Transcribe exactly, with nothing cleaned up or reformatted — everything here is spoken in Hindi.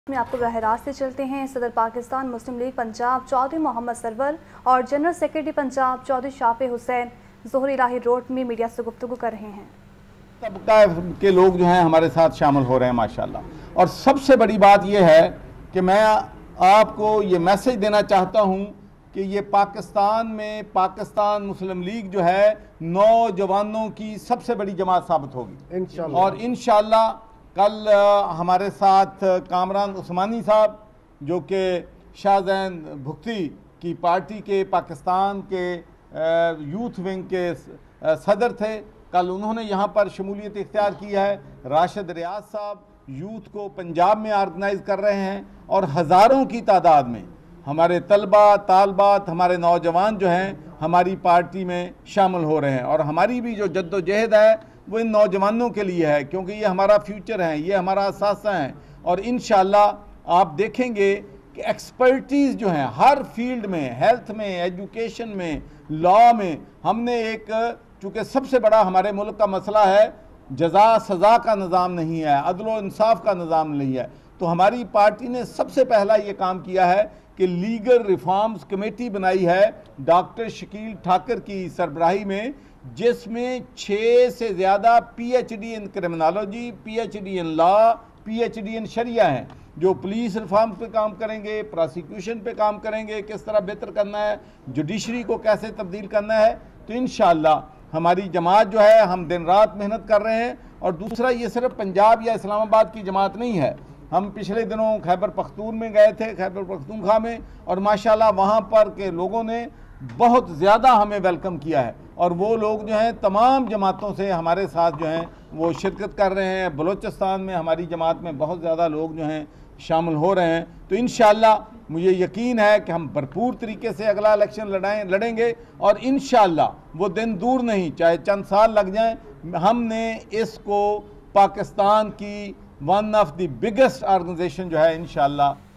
में आपको बराह रास्त से चलते हैं। सदर पाकिस्तान मुस्लिम लीग पंजाब चौधरी मोहम्मद सरवर और general secretary Punjab Chaudhry Shafay Hussain Zahoor Elahi road में मीडिया से गुफ्तगू कर रहे हैं। तबका के लोग जो हैं हमारे साथ शामिल हो रहे हैं माशाल्लाह। और सबसे बड़ी बात यह है कि मैं आपको ये मैसेज देना चाहता हूँ कि ये पाकिस्तान में पाकिस्तान मुस्लिम लीग जो है नौजवानों की सबसे बड़ी जमात साबित होगी इंशाल्लाह। और इंशाल्लाह कल हमारे साथ कामरान उस्मानी साहब जो कि शाहजैन भुक्ती की पार्टी के पाकिस्तान के यूथ विंग के सदर थे, कल उन्होंने यहाँ पर शमूलियत इख्तियार की है। राशिद रियाज साहब यूथ को पंजाब में ऑर्गेनाइज कर रहे हैं और हज़ारों की तादाद में हमारे तलबा तालबात हमारे नौजवान जो हैं हमारी पार्टी में शामिल हो रहे हैं। और हमारी भी जो जद्दोजहद है वो इन नौजवानों के लिए है, क्योंकि ये हमारा फ्यूचर है, ये हमारा असासा है। और इंशाल्लाह आप देखेंगे कि एक्सपर्टीज़ जो हैं हर फील्ड में, हेल्थ में, एजुकेशन में, लॉ में, हमने एक, चूँकि सबसे बड़ा हमारे मुल्क का मसला है जज़ा सज़ा का निज़ाम नहीं है, अदल व इंसाफ का निज़ाम नहीं है, तो हमारी पार्टी ने सबसे पहला ये काम किया है कि लीगल रिफॉर्म्स कमेटी बनाई है डॉक्टर शकील ठाकर की सरबराही में, जिसमें छः से ज़्यादा PhD in criminology, PhD in law, PhD in Sharia हैं, जो पुलिस रिफॉर्म पे काम करेंगे, प्रोसिक्यूशन पे काम करेंगे, किस तरह बेहतर करना है, जुडिशरी को कैसे तब्दील करना है। तो इंशाअल्लाह हमारी जमात जो है, हम दिन रात मेहनत कर रहे हैं। और दूसरा, ये सिर्फ पंजाब या इस्लामाबाद की जमात नहीं है। हम पिछले दिनों खैबर पख्तून में गए थे, खैबर पख्तूनख्वा में, और माशाल्लाह वहाँ पर के लोगों ने बहुत ज़्यादा हमें वेलकम किया है। और वो लोग जो हैं तमाम जमातों से हमारे साथ जो हैं वो शिरकत कर रहे हैं। बलूचिस्तान में हमारी जमात में बहुत ज़्यादा लोग जो हैं शामिल हो रहे हैं। तो इंशाअल्लाह मुझे यकीन है कि हम भरपूर तरीके से अगला इलेक्शन लड़ाएं लड़ेंगे और इंशाअल्लाह वो दिन दूर नहीं, चाहे चंद साल लग जाएं, हमने इसको पाकिस्तान की one of the biggest organisation जो है इंशाअल्लाह